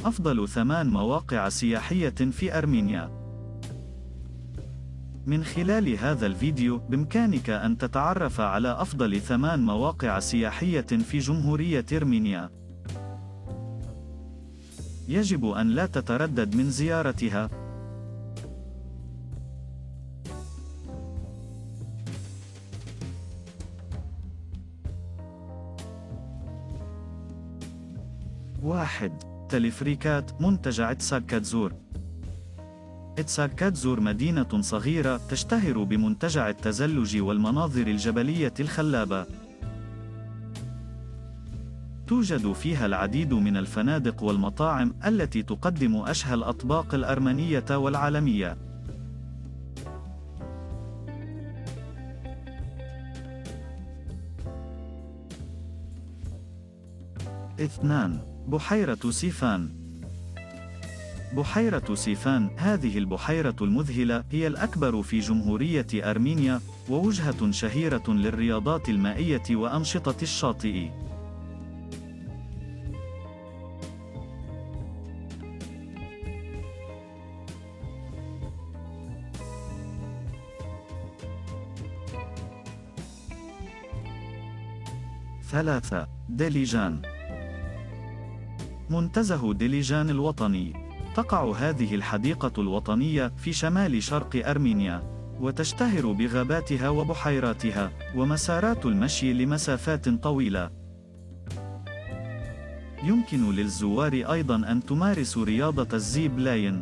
أفضل 8 مواقع سياحية في أرمينيا. من خلال هذا الفيديو بإمكانك أن تتعرف على أفضل 8 مواقع سياحية في جمهورية أرمينيا. يجب أن لا تتردد من زيارتها. واحد. تلفريكات منتجع تساكاتزور. تساكاتزور مدينة صغيرة تشتهر بمنتجع التزلج والمناظر الجبلية الخلابة. توجد فيها العديد من الفنادق والمطاعم التي تقدم أشهى الأطباق الأرمنية والعالمية. 2. بحيرة سيفان. بحيرة سيفان هذه البحيرة المذهلة هي الأكبر في جمهورية أرمينيا، ووجهة شهيرة للرياضات المائية وأنشطة الشاطئ. 3. ديليجان. منتزه ديليجان الوطني. تقع هذه الحديقة الوطنية في شمال شرق أرمينيا، وتشتهر بغاباتها وبحيراتها، ومسارات المشي لمسافات طويلة. يمكن للزوار أيضاً أن تمارسوا رياضة الزيب لاين.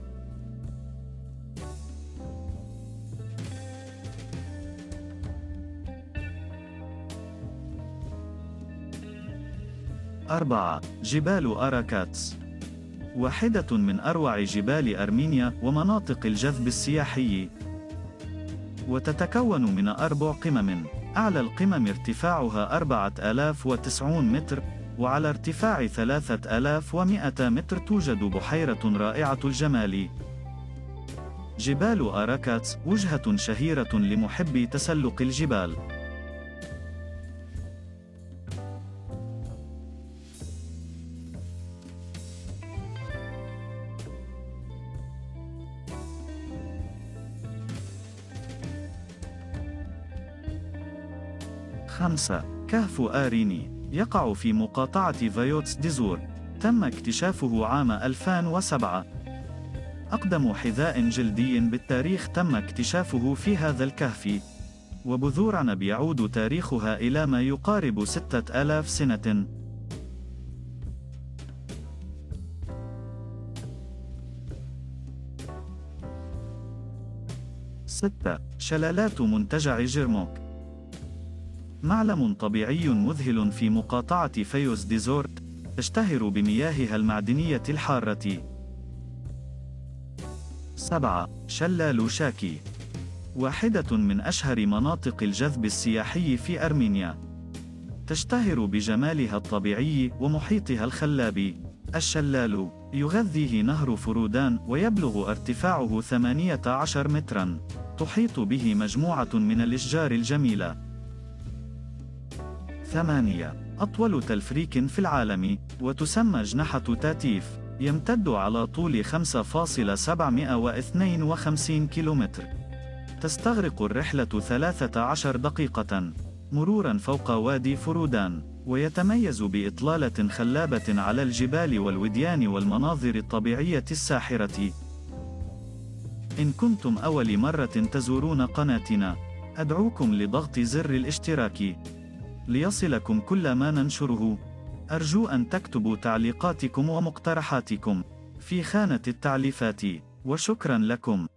4. جبال أراكاتس. واحدة من أروع جبال أرمينيا ومناطق الجذب السياحي، وتتكون من 4 قمم. أعلى القمم ارتفاعها 4090 متر، وعلى ارتفاع 3100 متر توجد بحيرة رائعة الجمال. جبال أراكاتس وجهة شهيرة لمحبي تسلق الجبال. 5. كهف آريني. يقع في مقاطعة فايوتس ديزور. تم اكتشافه عام 2007. أقدم حذاء جلدي بالتاريخ تم اكتشافه في هذا الكهف، وبذور يعود تاريخها إلى ما يقارب 6000 سنة. 6. شلالات منتجع جيرموك. معلم طبيعي مذهل في مقاطعة فايوس ديزورت، تشتهر بمياهها المعدنية الحارة. 7. شلال شاكي. واحدة من أشهر مناطق الجذب السياحي في أرمينيا، تشتهر بجمالها الطبيعي ومحيطها الخلاب. الشلال يغذيه نهر فرودان، ويبلغ ارتفاعه 18 متراً. تحيط به مجموعة من الأشجار الجميلة. 8. أطول تلفريك في العالم، وتسمى جنحة تاتيف، يمتد على طول 5.752 كيلومتر. تستغرق الرحلة 13 دقيقة مروراً فوق وادي فرودان، ويتميز بإطلالة خلابة على الجبال والوديان والمناظر الطبيعية الساحرة. إن كنتم أول مرة تزورون قناتنا، أدعوكم لضغط زر الاشتراك ليصلكم كل ما ننشره. أرجو أن تكتبوا تعليقاتكم ومقترحاتكم في خانة التعليقات، وشكرا لكم.